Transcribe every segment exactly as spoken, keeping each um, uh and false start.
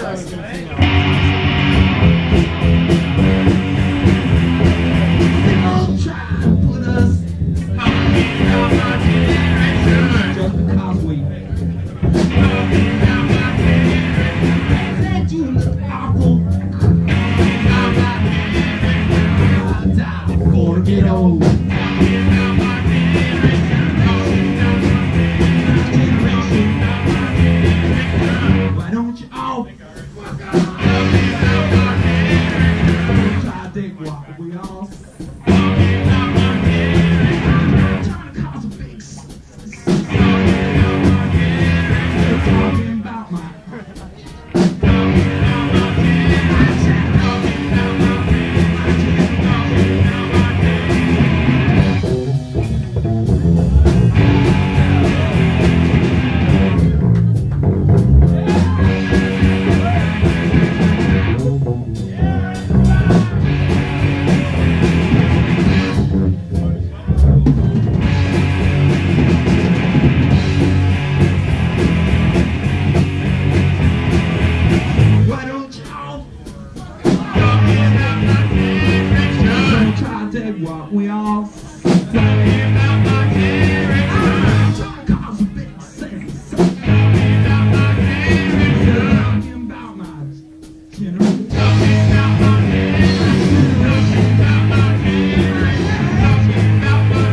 What we all say about my parents. I'm trying to cause a big sense. Talking about my parents. Talking about my generation. Talking about my parents. Talking about my parents. Talking about my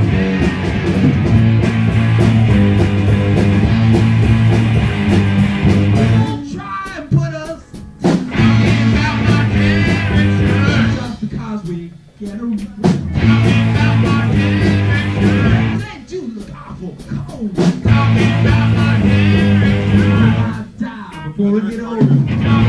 parents. Don't try and put us talking about my parents. Just because we get a talking about my parents. They do look awful cold. Talking about my parents. I die before I get old.